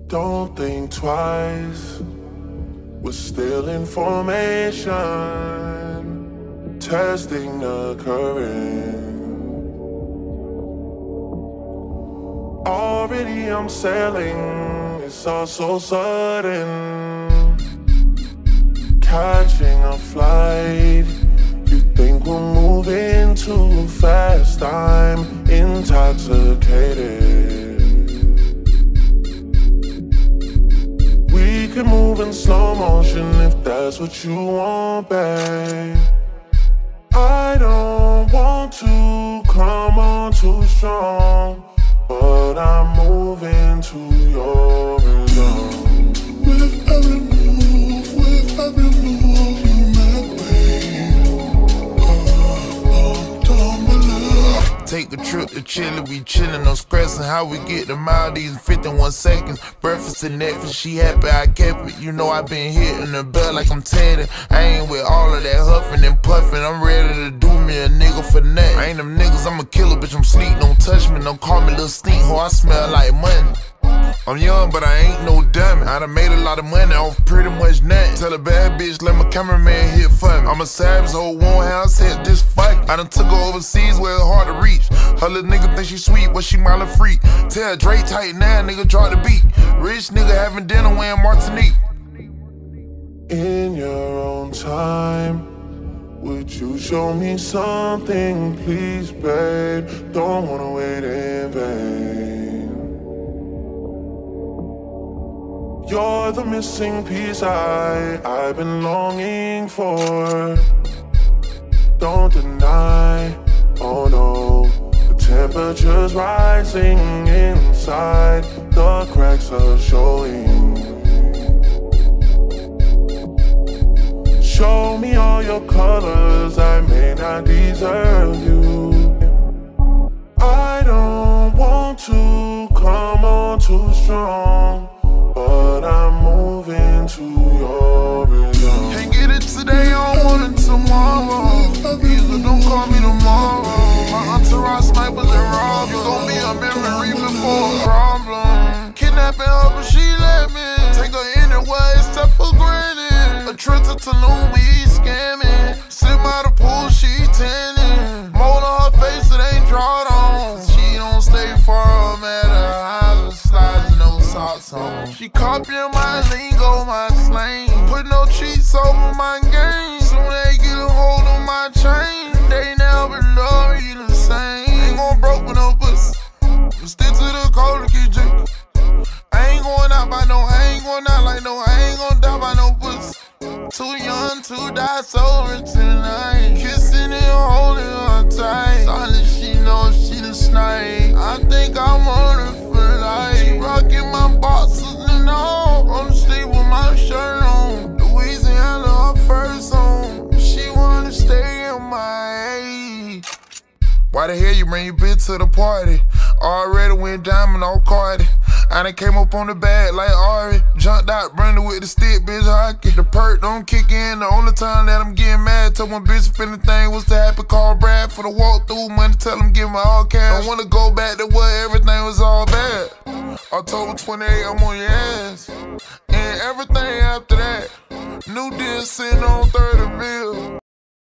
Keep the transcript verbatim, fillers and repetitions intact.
Don't think twice, we're still in formation, testing the current. Already I'm sailing, it's all so sudden. Catching a flight, you think we're moving too fast, I'm intoxicated. We can move in slow motion if that's what you want, babe. I don't want to come on too strong, but I'm moving to your rhythm. With every move, with every move you make, babe. Oh, oh, don't believe. Take a trip to Chile, we chillin', no stressing. How we get to Maldives in fifty-one seconds. Breakfast and Netflix, she happy I kept it. You know I been hitting the bell like I'm Teddy. I ain't with all of that huffing and puffing. I'm ready to do me a nigga for nothing. I ain't them niggas, I'm a killer, bitch, I'm sleep. Don't touch me, don't call me little stink, ho, I smell like money. I'm young, but I ain't no dummy. I done made a lot of money off pretty much nothing. Tell a bad bitch, let my cameraman hit for me. I'm a savage, whole one house hit this fuck. I done took her overseas where it's hard to reach. Her little nigga think she sweet, but she mild freak. Tell Drake tight now, nigga, drop the beat. Rich nigga having dinner wearing Martinique. In your own time, would you show me something, please, babe? Don't wanna wait in vain. You're the missing piece I, I've been longing for. Don't deny, oh no, the temperature's rising inside, the cracks are showing. Show me all your colors, I may not deserve you. I don't want to come on too strong, but I'm moving to your rhythm. Can't get it today, I don't want it tomorrow. Either don't call me tomorrow. My entourage snipers and robbers. You gon' be a memory before a problem. Kidnapping her, but she let me take her anywhere except for granted. A trip to Tulum, we scamming. Sit by the pool, she tanning. Mold on her face, it ain't drawed on. She don't stay far, no matter how slides, no socks on. She copying my lingo, my slang. Put no cheats over my game. Soon they get a hold on my chain. They never love me the same. Ain't gon' broke with no pussy. Stick to the code to keep drinking. I ain't going out by no, I ain't going out like no, I ain't gon' die by no pussy. Too young to die sober tonight. Kissing and holding her tight. Solid, she knows she the snipe. I think I'm on her for life. She rockin' my boxes and all. I'm sleep with my shirt on. Louisiana, her first home. She wanna stay in my age. Why the hell you bring your bitch to the party? Already went diamond on Cardi. I done came up on the bag like Ari. Jumped out, Brenda with the stick, bitch, hockey. The perk don't kick in, the only time that I'm getting mad. Tell my bitch if anything was to happen, call Brad for the walkthrough money. Tell him give me all cash. I wanna go back to where everything was all bad. October twenty-eighth, I'm on your ass. And everything after that, new deal sitting on thirty mil.